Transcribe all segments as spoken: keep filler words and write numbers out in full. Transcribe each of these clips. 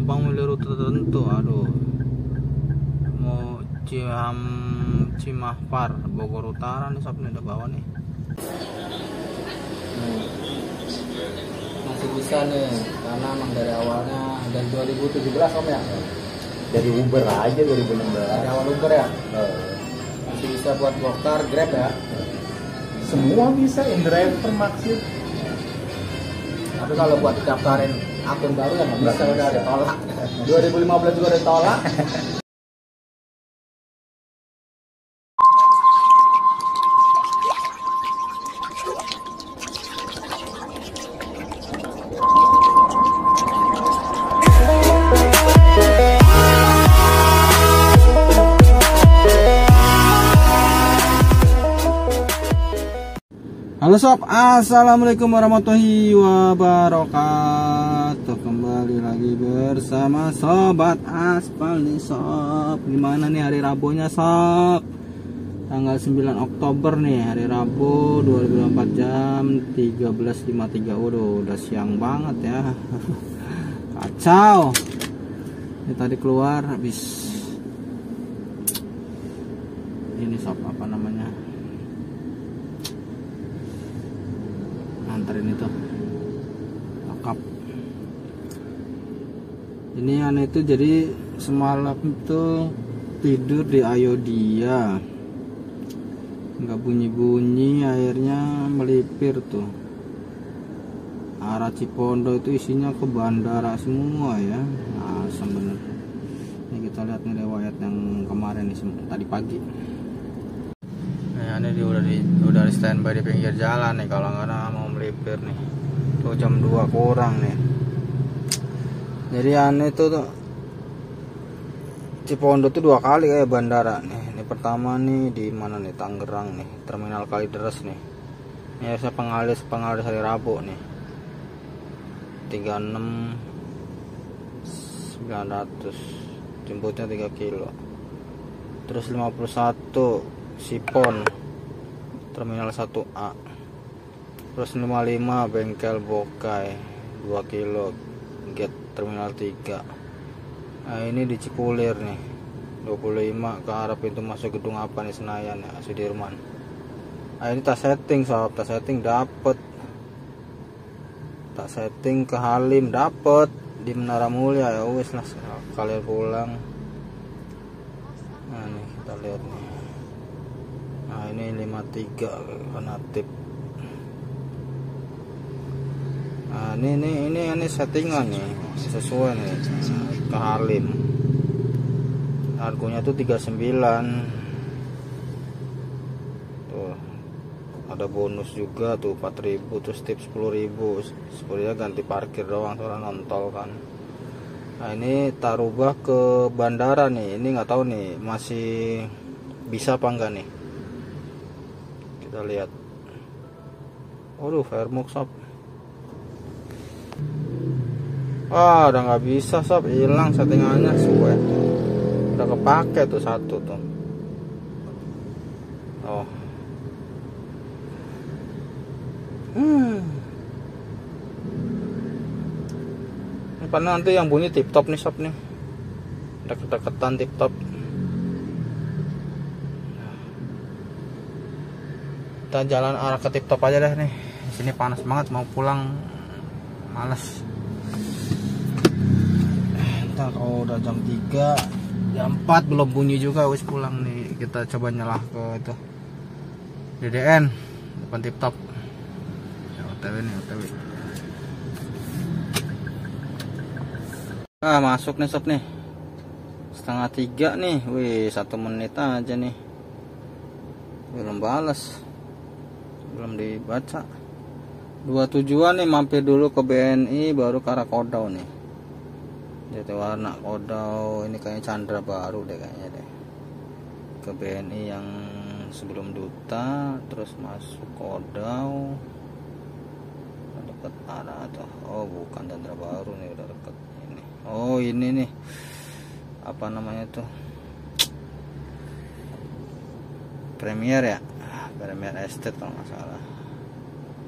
abang milih rute tertentu. Aduh, mau Ciham Cimahpar Bogor Utara nih sob, nih udah bawah nih. Hmm. Masih bisa nih, karena emang dari awalnya dari dua ribu tujuh belas om ya. Dari Uber aja dua ribu enam belas. Dari awal Uber ya. Uh, Masih bisa buat Gokar, Grab ya. Semua bisa, InDriver, Maxit. Tapi kalau buat daftarin akun baru ya nggak bisa, udah ada tolak. dua ribu lima belas juga ada tolak. Halo sob, assalamualaikum warahmatullahi wabarakatuh. Kembali lagi bersama Sobat Aspal nih sob. Gimana nih hari Rabunya sob? Tanggal sembilan Oktober nih, hari Rabu dua ribu dua puluh empat, jam tiga belas lima puluh tiga. Waduh, udah siang banget ya. Kacau. Ini tadi keluar habis ini sob, apa namanya, anterin itu lengkap. Ini aneh itu, jadi semalam itu tidur di Ayodhya, nggak bunyi-bunyi, akhirnya melipir tuh arah Cipondo, itu isinya ke bandara semua ya. Nah bener. Ini kita lihat nih riwayat yang kemarin nih, tadi pagi. Nah, ini dia udah di udah di standby di pinggir jalan nih, kalau nggak ada mau melipir nih. Tuh jam dua kurang nih. Jadi aneh tuh, tuh Cipondo tuh dua kali kayak bandara nih. Ini pertama nih di mana nih, Tangerang nih, Terminal Kalideres nih. Ini harusnya pengalis pengalis hari Rabu nih. tiga puluh enam sembilan ratus, jemputnya tiga kilo. Terus lima puluh satu Sipon Terminal satu A. Terus lima puluh lima Bengkel Bokai dua kilo, Gate Terminal tiga. Nah ini di Cipulir nih, dua puluh lima ke arah pintu masuk gedung apa nih, Senayan ya, Sudirman. Nah ini tak setting sob, tak setting dapet. Tak setting ke Halim dapet, di Menara Mulia ya wis lah, kalian pulang. Nah nih kita lihat nih. Nah ini lima puluh tiga Konatip. Nah ini ini ini ini settingan nih, sesuai nih ke Halim. Harganya tuh tiga puluh sembilan. Tuh ada bonus juga tuh empat ribu, terus tip sepuluh ribu. Sebenarnya ganti parkir doang, soalnya nontol kan. Nah ini tak rubah ke bandara nih. Ini nggak tahu nih masih bisa apa enggak nih. Kita lihat. Waduh, Fairmux sob. Wah, udah nggak bisa sob, hilang settingannya, suwe. Udah kepake tuh satu tuh. Oh. Hmm. Ini padahal nanti yang bunyi tip top nih sob nih. Deket-deketan tip top. Kita jalan arah ke tip top aja deh nih. Di sini panas banget, mau pulang males. Ntar kalau udah jam tiga, jam empat belum bunyi juga, wis pulang nih. Kita coba nyelah ke itu D D N depan tip top. Ya, O T W nih, O T W. Ah, masuk nih sob nih. Setengah tiga nih. Wih, satu menit aja nih. Belum balas, belum dibaca. Dua tujuan nih, mampir dulu ke B N I, baru ke arah Kodau nih. Jati Warna Kodau, ini kayaknya Chandra baru deh kayaknya deh. Ke B N I yang sebelum Duta, terus masuk Kodau. Dekat arah atau oh bukan, Chandra baru nih, udah deket ini. Oh ini nih, apa namanya tuh, Premier ya, Premier Estate kalau nggak salah.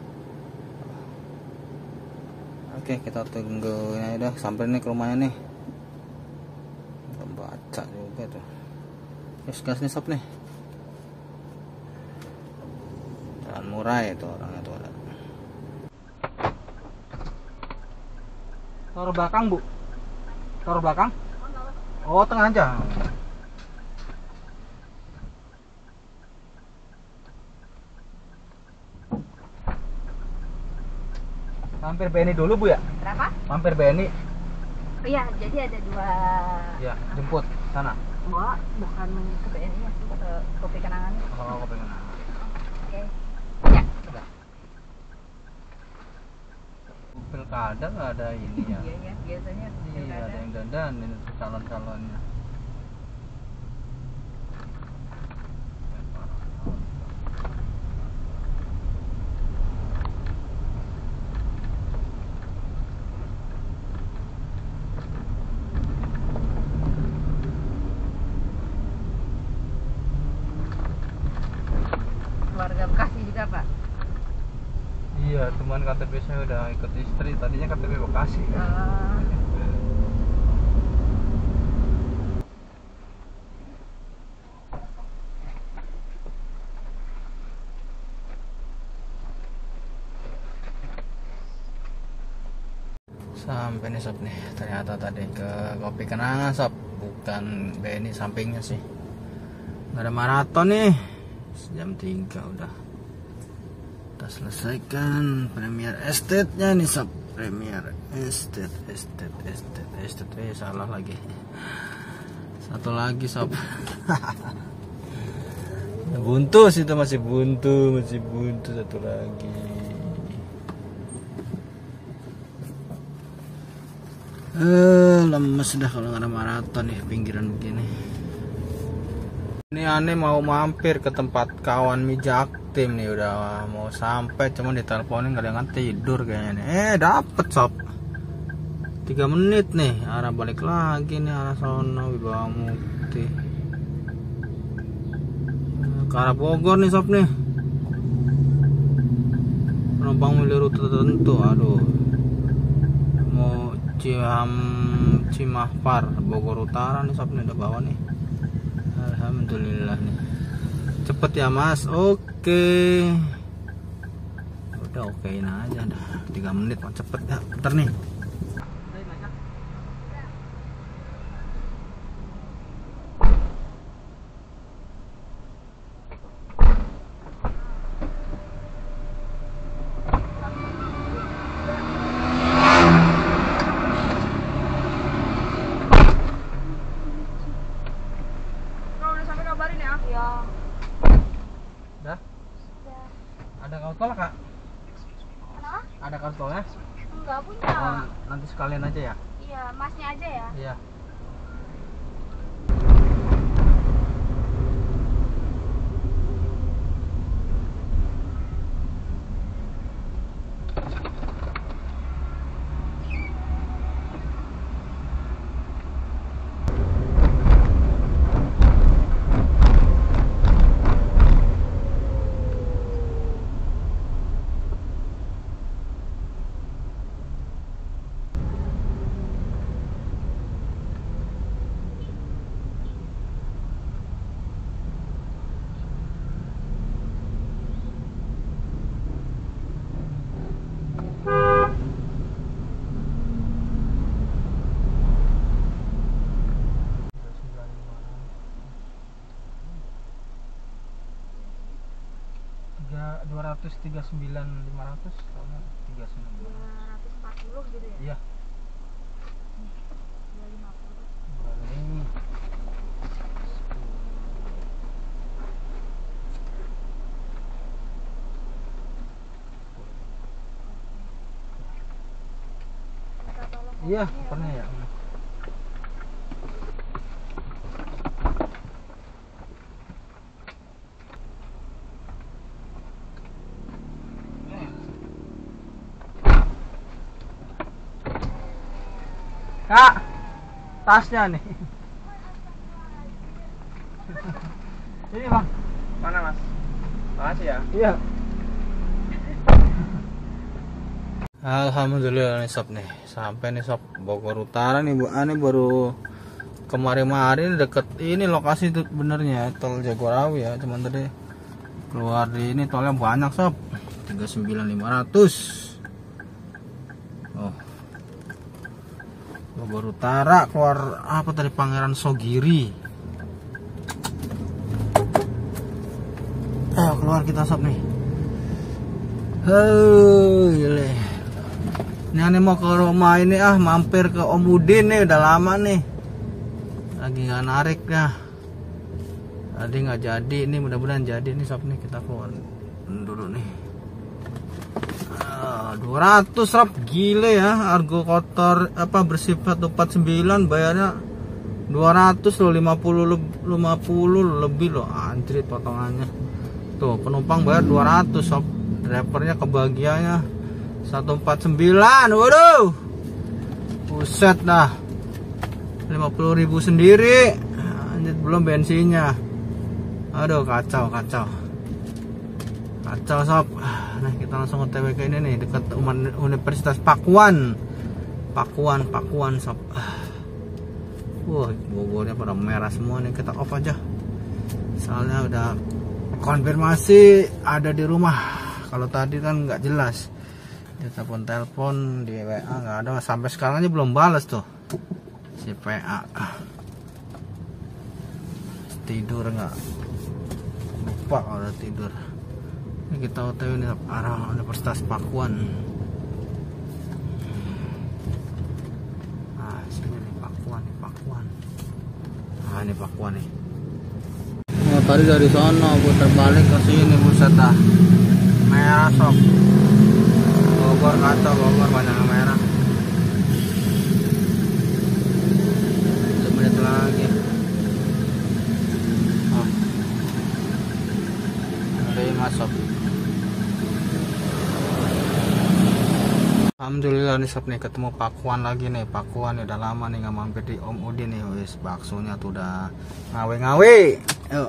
Oke, kita tunggu ya, udah sampai nih ke rumahnya nih. Terus gas nih sob nih. Jalan murah itu orangnya tuh ada. Taruh belakang bu. Taruh belakang. Oh tengah aja. Mampir B N I dulu bu ya? Berapa? Mampir B N I. Iya, jadi ada dua. Ya, jemput sana. Enggak, bukan ke B N I ya, ke Kopi Kenangan. Oh, Kopi Kenangan. Oke. Ya. Udah. Pilkada nggak ada ini ya? Iya ya, biasanya Iya, ada yang dandanin calon-calonnya. Keluarga Bekasi juga Pak. Iya, cuman K T P saya udah ikut istri, tadinya K T P Bekasi. Uh, Sampai nih sob nih, ternyata tadi ke Kopi Kenangan sob, bukan B N I sampingnya sih. Nggak ada maraton nih, jam tiga udah. Kita selesaikan Premier Estate-nya nih sob, Premier Estate, Estate, Estate, Estate, eh salah lagi. Satu lagi sob. Buntu sih itu masih buntu, masih buntu satu lagi. Eh, lemes dah kalau nggak ada maraton nih pinggiran begini. Ini aneh mau mampir ke tempat kawan mijak tim nih, udah mau sampai cuman diteleponin nggak ada yang tidur kayaknya nih. Eh dapet sob. tiga menit nih arah balik lagi nih arah sono Wibawa Mukti. Ke arah Bogor nih sob nih. Penumpang milih rute tertentu, aduh. Mau Ciham Cimahpar Bogor Utara nih sob nih udah bawa nih. Alhamdulillah nih. Cepet ya mas. Oke. Udah okein aja dah. tiga menit mah cepet dah. Bentar nih. ya. Dah? Udah. Ada kartu tol kak? Kenapa? Ada kartu tolnya? Enggak punya. Oh, nanti sekalian aja ya? Iya, masnya aja ya. Iya. dua ratus tiga puluh sembilan lima ratus kalau tiga puluh sembilan dua ratus empat puluh gitu ya. iya dua ratus lima puluh. ini Minta tolong iya kopinya pernah ya. Kak, tasnya nih. Ini bang. Mana mas? Makasih ya. Iya. Alhamdulillah nih sob nih, sampai nih sob Bogor Utara nih bu. Ani baru kemarin-marin deket ini lokasi itu benernya tol Jagorawi ya, cuman tadi keluar di ini tolnya banyak sob, tiga puluh sembilan ribu lima ratus. Oh, Bogor Utara keluar apa tadi, Pangeran Sogiri. Ayo keluar kita sob nih. Hei, gile. Ini aneh mau ke rumah ini ah, mampir ke Om Udin nih, udah lama nih. Lagi nggak narik ya. Tadi nggak jadi, ini mudah-mudahan jadi nih sob nih, kita keluar dulu nih. Ah, dua ratus sob, gile ya, argo kotor apa bersifat empat puluh sembilan bayarnya dua ratus loh, lima puluh lima puluh lebih loh, anjrit potongannya. Tuh, penumpang bayar dua ratus sob, drivernya kebagiannya seratus empat puluh sembilan. Waduh. Buset dah. lima puluh ribu sendiri. Anjir, belum bensinnya. Aduh, kacau, kacau. Kacau sob. Nah, kita langsung O T W ke ini nih, dekat Universitas Pakuan. Pakuan, Pakuan sob. Wah, Bogornya pada merah semua nih, kita off aja. Soalnya udah konfirmasi ada di rumah. Kalau tadi kan nggak jelas. Dia telepon-telepon di W A nggak ada, sampai sekarang aja belum balas tuh si P A. Tidur nggak? Lupa kalau udah tidur. Ini kita O T W nih arah Universitas Pakuan. Ah, sini nih Pakuan, nih Pakuan. Ah, ini Pakuan nih. Oh, tadi dari sana putar balik ke sini, buset dah. Merah sob. Bogor kacau, Bogor banyak yang merah. Satu menit lagi. Oh. Ada masuk. Alhamdulillah nih sob nih, ketemu Pakuan lagi nih. Pakuan udah lama nih nggak mampir di Om Udin nih. Wis, baksonya tuh udah ngawe-ngawe. Yuk.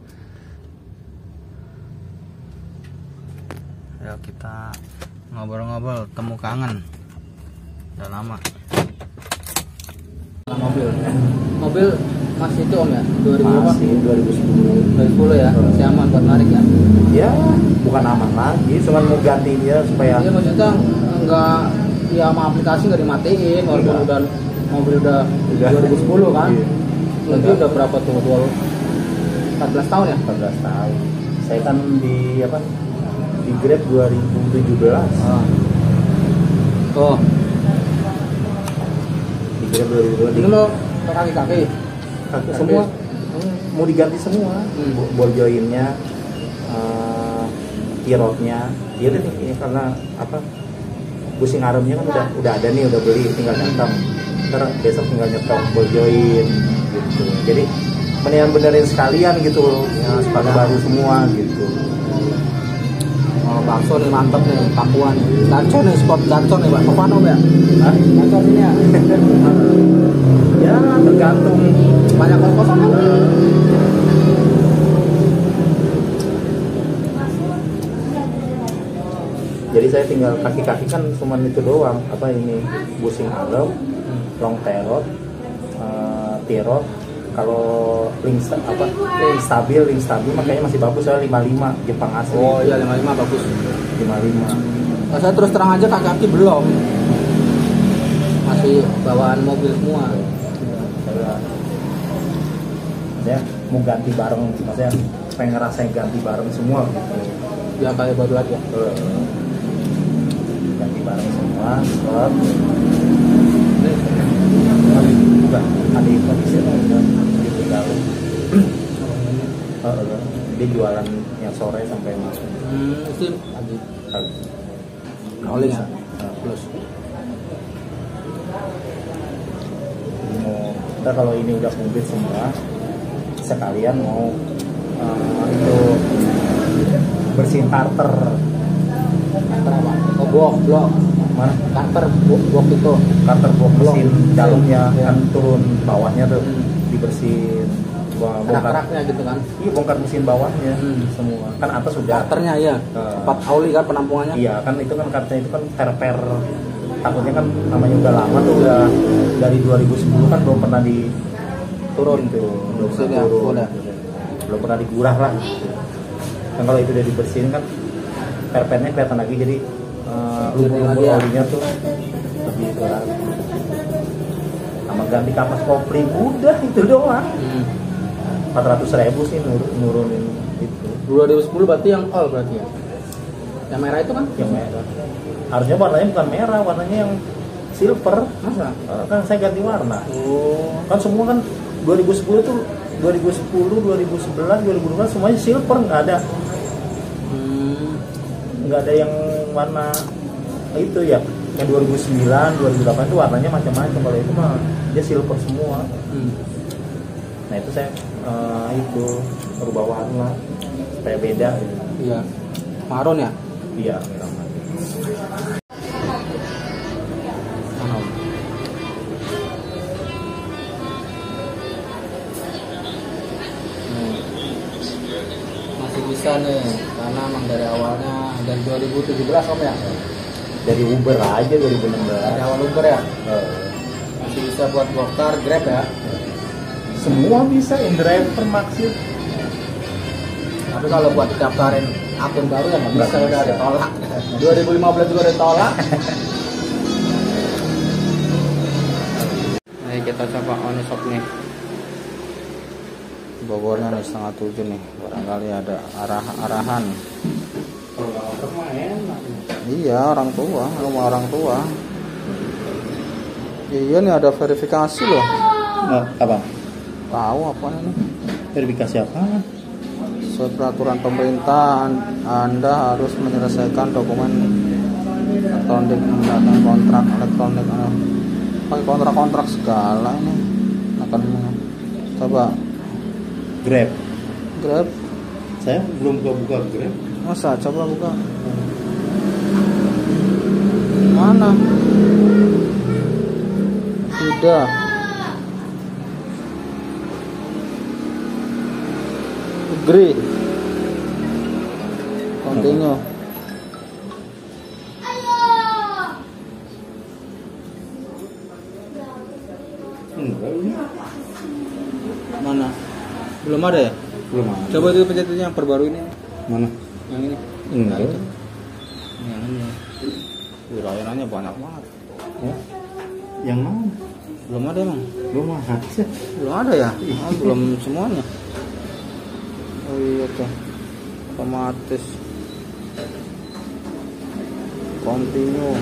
Yuk kita ngobrol-ngobrol, temu kangen. Udah lama. Mobil. Mobil masih itu Om ya? dua ribu berapa? Masih dua ribu sepuluh. dua ribu sepuluh ya. Masih aman buat narik ya. Ya, bukan aman lagi, cuman mau ganti dia supaya. Iya, maksudnya enggak ya, sama aplikasi nggak dimatiin walaupun Enggak. udah mobil udah, Udah. dua ribu sepuluh kan. Iya. Berarti Enggak. udah berapa tuh? Dua empat belas tahun ya? empat belas tahun. Saya kan di apa? Di Grab dua ribu tujuh belas. Ah. Tuh, Di Grab dua ribu tujuh belas. ini mau ke kaki-kaki. Kaki semua mau diganti semua. Hmm. Bo- Ball joinnya, uh, key-rodnya. Dia tuh ini karena apa? Busing armnya kan udah udah ada nih, udah beli, tinggal nyetem. Ntar besok tinggal nyetem ball join gitu. Jadi mendingan benerin sekalian gitu, ya, sepatu baru semua gitu. Oh, bakso nih mantep nih, Pakuan. Gacor nih, spot gacor nih, Pak. Pakuan Om ya? Hah? Gacor sini ya? Ya tergantung. Banyak kos-kosan kan? Jadi saya tinggal kaki-kaki kan cuma itu doang. Apa ini busing arm, long terot, uh, tirot. Kalau link sta- apa link stabil, link stabil makanya masih bagus, saya lima puluh lima Jepang asli. Oh iya, lima puluh lima bagus. lima puluh lima. Nah, saya terus terang aja kaki-kaki belum. Masih bawaan mobil semua. Saya, saya mau ganti bareng, maksudnya pengen ngerasain ganti bareng semua gitu. Ya kayak baru lagi ya. Eh, ganti bareng semua, stop. Bukan, ada iklan di sini, di Tegal. Eh, dia jualan yang sore sampai malam. Hmm, itu lagi. Calling ya? Plus. Mau, kita kalau ini udah komplit semua, sekalian mau uh, itu bersihin starter. Kantor apa? Oh, blok, blok. Mana? Kantor, blok, blok itu. Starter blok Blok. mesin dalamnya Ya. kan turun bawahnya tuh Hmm. dibersihin. Gua bongkar, Kerak-keraknya gitu kan. iya bongkar mesin bawahnya Hmm. semua. Kan atas sudah. Starternya ya. Eh. Tempat auli kan penampungannya. Iya kan itu kan kartunya itu kan per-per, takutnya kan namanya udah lama tuh, udah dari dua ribu sepuluh kan belum pernah di turun tuh, belum Sini pernah ya, turun, udah. belum pernah digurah lah. Dan kalau itu udah dibersihin kan perpennya kelihatan lagi, jadi uh, lumpur-lumpur ya. olinya tuh lebih gelap. Sama ganti kapas kopling, udah itu doang. Hmm. empat ratus ribu sih nur nurunin itu. dua ribu sepuluh berarti yang all berarti ya. Yang merah itu kan? Yang merah. Harusnya warnanya bukan merah, warnanya yang silver. Masa? Uh, kan saya ganti warna. Oh. Kan semua kan dua ribu sepuluh tuh dua ribu sepuluh, dua ribu sebelas, dua ribu dua belas semuanya silver, nggak ada Hmm. nggak ada yang warna itu ya. Yang dua ribu sembilan, dua ribu delapan itu warnanya macam-macam. Kalau itu mah dia silver semua. Hmm. Nah itu saya uh, itu merubah warna supaya beda gitu. Iya. Marun ya? Iya, merah. Mana? Hmm. Masih bisa nih, karena emang dari awalnya dari dua ribu tujuh belas om ya? Dari Uber aja dua ribu enam belas. Dari awal Uber ya? Eh, Masih bisa buat Gokar, Grab ya? semua bisa, InDriver, Maxit. Tapi kalau buat daftarin akun baru ya nggak bisa, Nggak udah bisa. ditolak. dua ribu lima belas juga ditolak. Nih kita coba Onishop nih. Bogornya nih setengah tujuh nih. Barangkali ada arah-arahan. Kalau nggak ngoper mah enak. Iya, orang tua, rumah orang tua. Iya nih ada verifikasi loh. Nah, apa? Tahu apa ini? Verifikasi apa? Sesuai peraturan pemerintah, Anda harus menyelesaikan dokumen elektronik, menggunakan kontrak elektronik. Pakai kontrak-kontrak segala ini. Akan coba Grab. Grab. Saya belum buka-buka Grab. Masa coba buka. Mana? Sudah. Agree. Continue. Enggak, ini Mana? Belum ada ya? belum ada. Coba itu pencet yang perbaru ini. Mana? Yang ini. Enggak. Itu. Yang ini. Wih, layanannya banyak banget. Ya. Yang mana? Belum ada emang. Belum ada. Belum ada ya? Ah, belum semuanya. Oh iya tuh. Otomatis. Continue.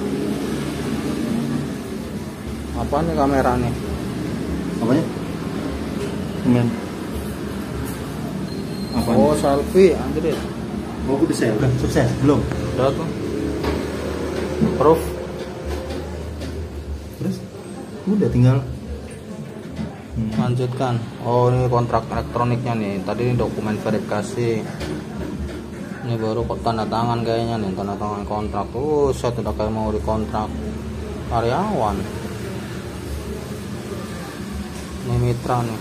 Apa nih kamera nih? Apanya? Men. Apa? Oh, selfie, Andre. Oh, udah saya udah sukses belum? Udah tuh. Proof. Terus udah tinggal hmm. Lanjutkan. Oh, ini kontrak elektroniknya nih. Tadi ini dokumen verifikasi. Ini baru kok tanda tangan kayaknya nih, tanda tangan kontrak. Oh, saya tidak kayak mau di kontrak karyawan. Ini mitra nih.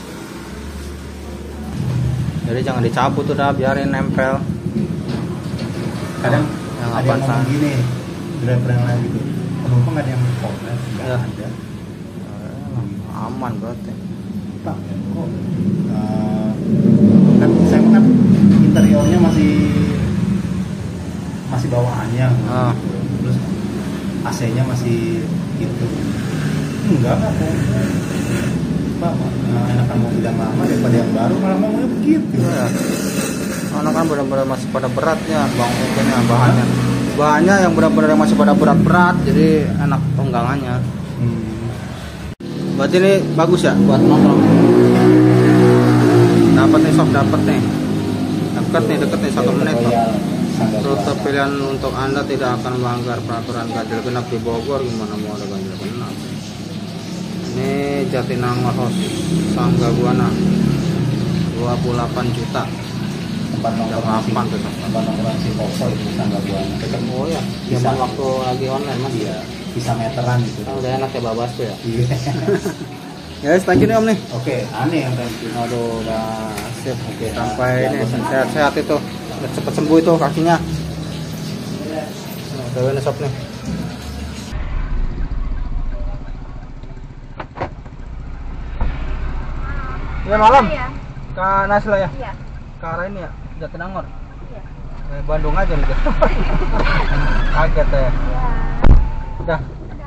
Jadi jangan dicabut udah, biarin nempel. Kadang yang ada apaan yang ngomong sana? gini, driver yang lain gitu. Penumpang ada yang komplain, enggak Ya. ada. Aman berarti. Pak, kok eh, kan saya kan interiornya masih masih bawaannya, Ah. terus A C-nya masih itu. Enggak, Pak. Pak, eh, enakan mobil yang lama daripada yang baru, malah ngomongnya begitu. Ya. Karena kan benar-benar masih pada beratnya bang mungkinnya bahannya. Bahannya yang benar-benar yang masih pada berat-berat, jadi enak tonggangannya. Hmm. Berarti ini bagus ya buat nongkrong. Dapat nih sob, dapat nih. Dekat nih, deket nih satu menit. Sob. Rute pilihan untuk Anda tidak akan melanggar peraturan ganjil genap di Bogor. Gimana mau ada ganjil genap? Ini Jatinangor House Sangga Buana dua puluh delapan juta. Tempat nongkrong Delapan tuh. Sob. tempat nongkrong si Popo itu Sangga Buana. Oh ya, Bisa. zaman waktu lagi online mas. Iya, bisa meteran gitu. Kan udah enak ya babas tuh ya. Iya. Ya, thank you nih om nih. Oke, aneh yang tadi. Aduh, udah sip. Oke, Sampai ya, ini bosan. sehat-sehat itu. Udah cepet sembuh itu kakinya. Nah, udah ini sob nih. Ya malam. Iya. Ke Nasla ya? Iya. Ke arah ini ya? Jatinangor. Iya. Eh, Bandung aja nih. Kaget ya. Iya. Udah. Udah.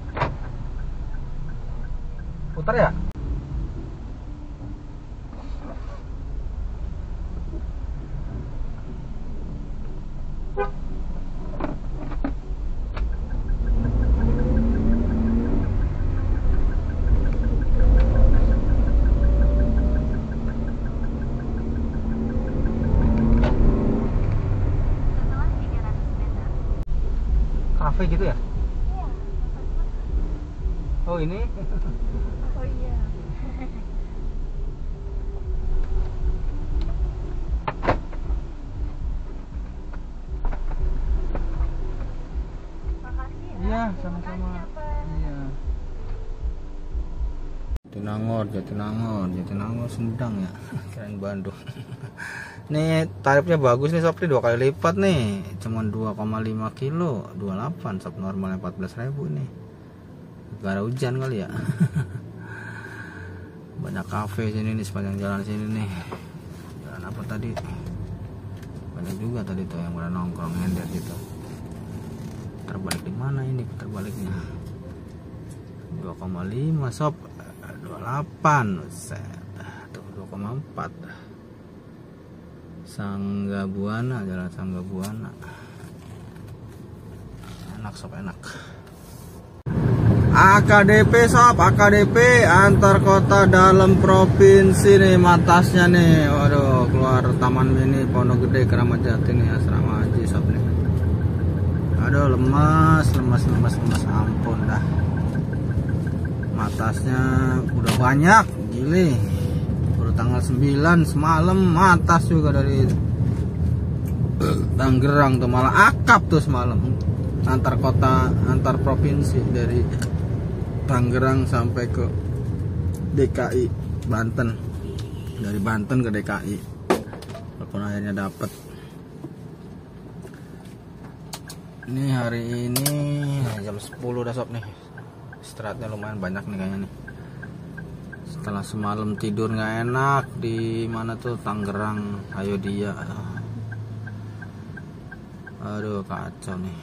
Putar ya? Kafe gitu ya? Iya. Oh ini? Oh iya. Makasih ya. Iya, sama-sama. Makasih ya, Pak. Iya. Jatinangor, Jatinangor, Jatinangor Sumedang ya. Keren Bandung. Nih tarifnya bagus nih sob, nih dua kali lipat nih. Cuman dua koma lima kilo, dua puluh delapan, sob normalnya empat belas ribu nih. Gara hujan kali ya. Banyak kafe sini nih sepanjang jalan sini nih. Jalan apa tadi? Banyak juga tadi tuh yang pada nongkrong nyender gitu. Terbalik di mana ini terbaliknya? dua koma lima sob, dua puluh delapan. Set. Tuh dua koma empat. Sangga Buana, jalan Sangga Buana. Enak sob, enak. A K D P sob, A K D P antar kota dalam provinsi nih matasnya nih. Waduh, keluar Taman Mini Pondok Gede Keramat Jati nih, asrama haji sob nih. Aduh, lemas, lemas, lemas, lemas, ampun dah. Matasnya udah banyak, gile. Baru tanggal sembilan semalam matas juga dari Tangerang tuh, malah akap tuh semalam. Antar kota, antar provinsi dari Tangerang sampai ke D K I Banten, dari Banten ke D K I, walaupun akhirnya dapet. Ini hari ini jam sepuluh udah sob nih, istirahatnya lumayan banyak nih kayaknya nih. Setelah semalam tidur nggak enak di mana tuh Tangerang, ayo dia, aduh kacau nih.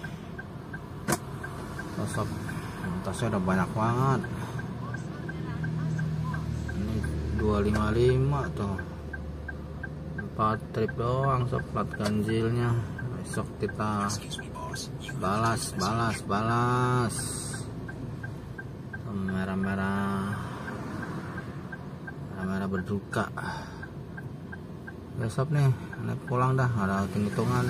Sob, tasnya udah banyak banget. Ini dua lima lima tuh, empat trip doang sob, plat ganjilnya. Besok kita balas, balas, balas. Merah-merah, merah-merah berduka. Besok nih, naik pulang dah, ada hitung-hitungan.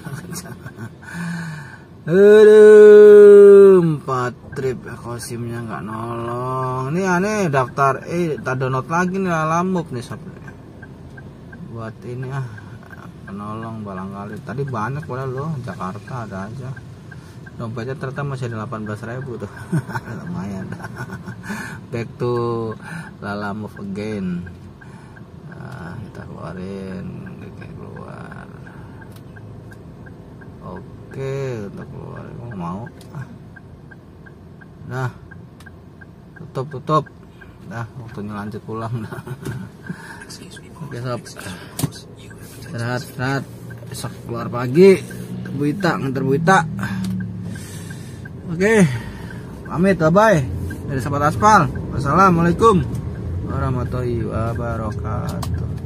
Aduh, empat trip kosimnya nggak nolong. Ini aneh, daftar eh tak download lagi nih Lalamove nih sob. Buat ini ah, penolong barangkali. Tadi banyak padahal loh, Jakarta ada aja. Dompetnya ternyata masih ada delapan belas ribu tuh. Lumayan. Back to Lalamove again. Nah, kita keluarin, kita keluar. Oke, untuk keluar mau mau. Nah, tutup tutup. Dah, waktunya lanjut pulang dah. Oke sob, istirahat istirahat. Besok keluar pagi, Buita nganter Buita. Oke, pamit, bye bye dari Sahabat Aspal. Wassalamualaikum warahmatullahi wabarakatuh.